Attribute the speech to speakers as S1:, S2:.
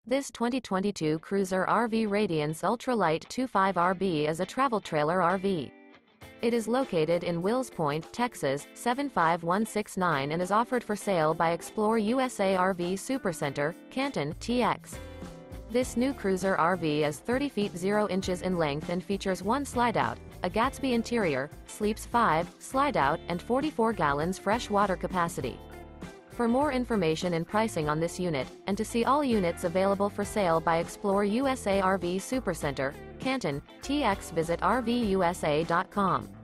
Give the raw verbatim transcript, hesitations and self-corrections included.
S1: This twenty twenty-two Cruiser R V Radiance Ultralight twenty-five R B is a travel trailer R V. It is located in Wills Point, Texas, seven five one six nine and is offered for sale by ExploreUSA R V Supercenter, Canton, T X. This new Cruiser R V is thirty feet zero inches in length and features one Slideout, a GATSBY interior, sleeps five, Slideout, and forty-four gallons fresh water capacity. For more information and pricing on this unit, and to see all units available for sale by ExploreUSA R V Supercenter, Canton, T X, visit R V U S A dot com.